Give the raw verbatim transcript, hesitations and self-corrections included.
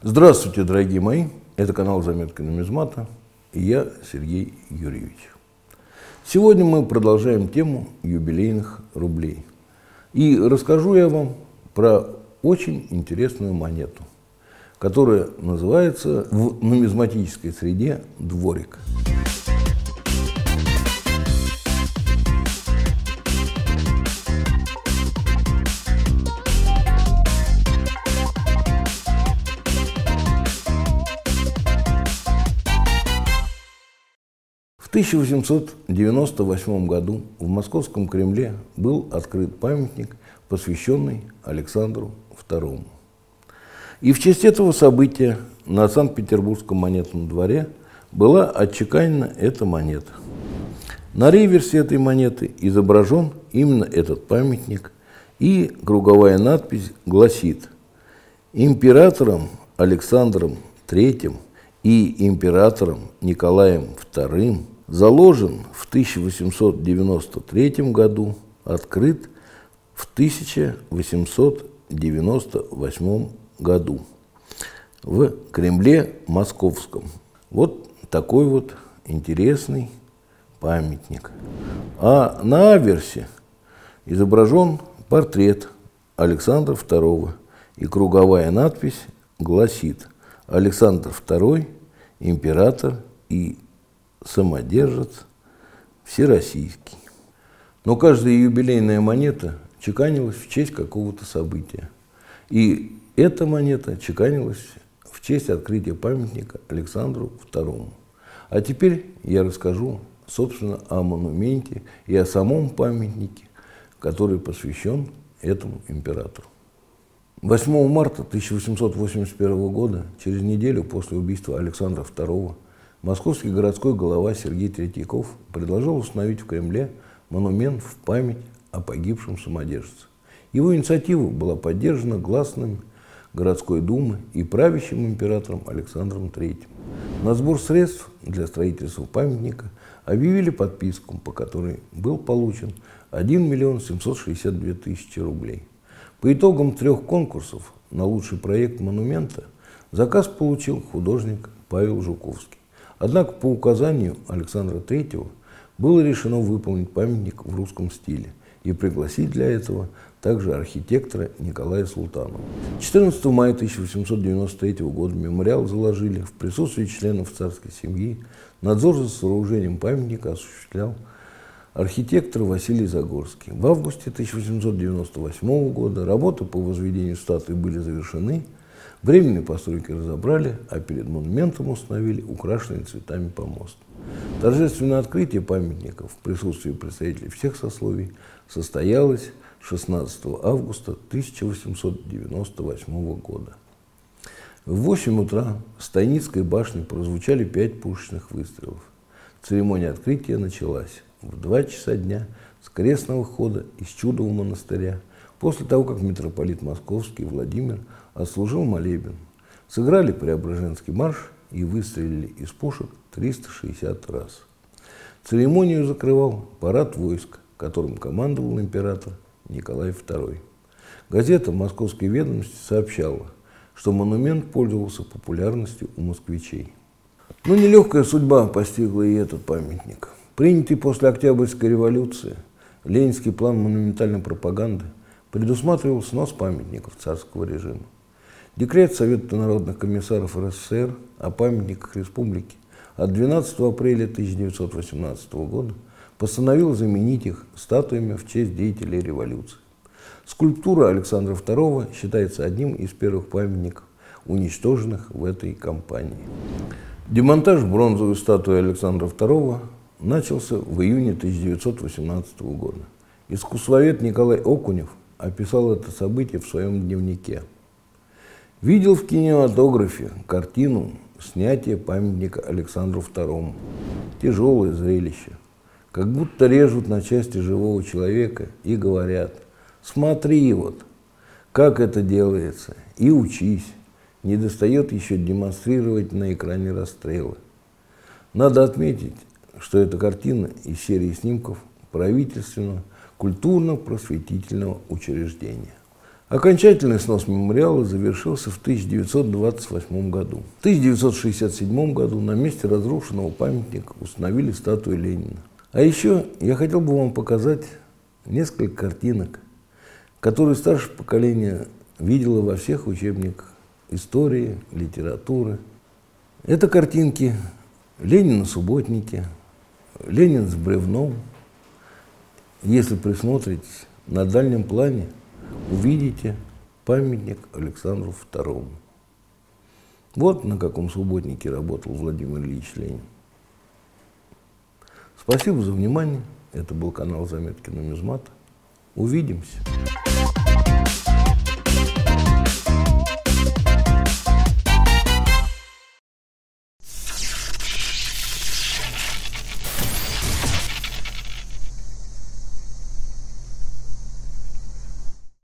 Здравствуйте, дорогие мои! Это канал «Заметки нумизмата» и я, Сергей Юрьевич. Сегодня мы продолжаем тему юбилейных рублей. И расскажу я вам про очень интересную монету, которая называется в нумизматической среде «дворик». В тысяча восемьсот девяносто восьмом году в Московском Кремле был открыт памятник, посвященный Александру второму. И в честь этого события на Санкт-Петербургском монетном дворе была отчеканена эта монета. На реверсе этой монеты изображен именно этот памятник, и круговая надпись гласит: «Императором Александром третьим и императором Николаем вторым заложен в тысяча восемьсот девяносто третьем году, открыт в тысяча восемьсот девяносто восьмом году в Кремле Московском». Вот такой вот интересный памятник. А на аверсе изображен портрет Александра второго, и круговая надпись гласит: «Александр второй, император и самодержец всероссийский». Но каждая юбилейная монета чеканилась в честь какого-то события. И эта монета чеканилась в честь открытия памятника Александру второму. А теперь я расскажу, собственно, о монументе и о самом памятнике, который посвящен этому императору. восьмого марта тысяча восемьсот восемьдесят первого года, через неделю после убийства Александра второго, московский городской голова Сергей Третьяков предложил установить в Кремле монумент в память о погибшем самодержце. Его инициатива была поддержана гласными городской думы и правящим императором Александром третьим. На сбор средств для строительства памятника объявили подписку, по которой был получен один миллион семьсот шестьдесят две тысячи рублей. По итогам трех конкурсов на лучший проект монумента заказ получил художник Павел Жуковский. Однако по указанию Александра третьего было решено выполнить памятник в русском стиле и пригласить для этого также архитектора Николая Султанова. четырнадцатого мая тысяча восемьсот девяносто третьего года мемориал заложили в присутствии членов царской семьи. Надзор за сооружением памятника осуществлял архитектор Василий Загорский. В августе тысяча восемьсот девяносто восьмого года работы по возведению статуи были завершены, временные постройки разобрали, а перед монументом установили украшенный цветами помост. Торжественное открытие памятника в присутствии представителей всех сословий состоялось шестнадцатого августа тысяча восемьсот девяносто восьмого года. В восемь утра с Тайницкой башни прозвучали пять пушечных выстрелов. Церемония открытия началась в два часа дня с крестного хода из Чудового монастыря, после того, как митрополит Московский Владимир отслужил молебен. Сыграли Преображенский марш и выстрелили из пушек триста шестьдесят раз. Церемонию закрывал парад войск, которым командовал император Николай второй. Газета «Московской ведомости» сообщала, что монумент пользовался популярностью у москвичей. Но нелегкая судьба постигла и этот памятник. Принятый после Октябрьской революции Ленинский план монументальной пропаганды предусматривал снос памятников царского режима. Декрет Совета народных комиссаров РСФСР о памятниках республики от двенадцатого апреля тысяча девятьсот восемнадцатого года постановил заменить их статуями в честь деятелей революции. Скульптура Александра второго считается одним из первых памятников, уничтоженных в этой кампании. Демонтаж бронзовой статуи Александра второго начался в июне тысяча девятьсот восемнадцатого года. Искусствовед Николай Окунев описал это событие в своем дневнике. «Видел в кинематографе картину снятия памятника Александру второму. Тяжелое зрелище. Как будто режут на части живого человека и говорят: смотри вот, как это делается, и учись. Не достает еще демонстрировать на экране расстрелы». Надо отметить, что эта картина из серии снимков правительственного культурно-просветительного учреждения. Окончательный снос мемориала завершился в тысяча девятьсот двадцать восьмом году. В тысяча девятьсот шестьдесят седьмом году на месте разрушенного памятника установили статую Ленина. А еще я хотел бы вам показать несколько картинок, которые старшее поколение видело во всех учебниках истории, литературы. Это картинки Ленин на субботнике, Ленин с бревном. Если присмотритесь, на дальнем плане увидите памятник Александру второму. Вот на каком субботнике работал Владимир Ильич Ленин. Спасибо за внимание. Это был канал «Заметки нумизмата». Увидимся.